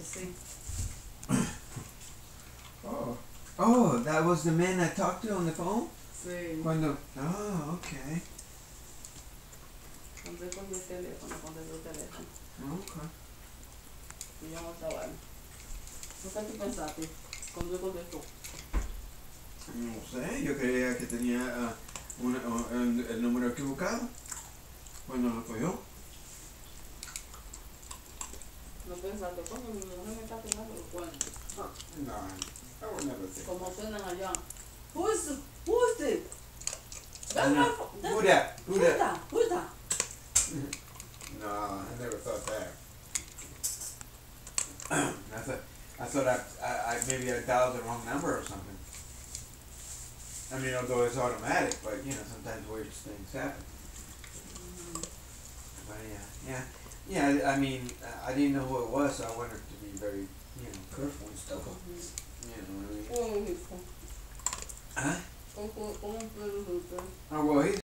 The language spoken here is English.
sí. Oh, that was the man I talked to on the phone? Sí. Oh, okay. Cuando él cogió el teléfono, contestó el teléfono. Okay. Y yo no estaba ahí. ¿Tú qué tú pensaste cuando él contestó? No sé, yo creía que tenía el número equivocado cuando lo cogió. No pensaste, coño, mi mujer me está pegando los cuernos. No, I would never think. Como suenan allá. Who's it? That's No. my Who that? Who's that? No, I never thought that. I thought I maybe I dialed the wrong number or something. I mean, although it's automatic, but you know, sometimes weird things happen. But yeah. I mean, I didn't know who it was, so I wanted to be very, careful and stuff. You know what I mean? ¿Cómo dijo? Huh? ¿Cómo fue usted? Oh well, he's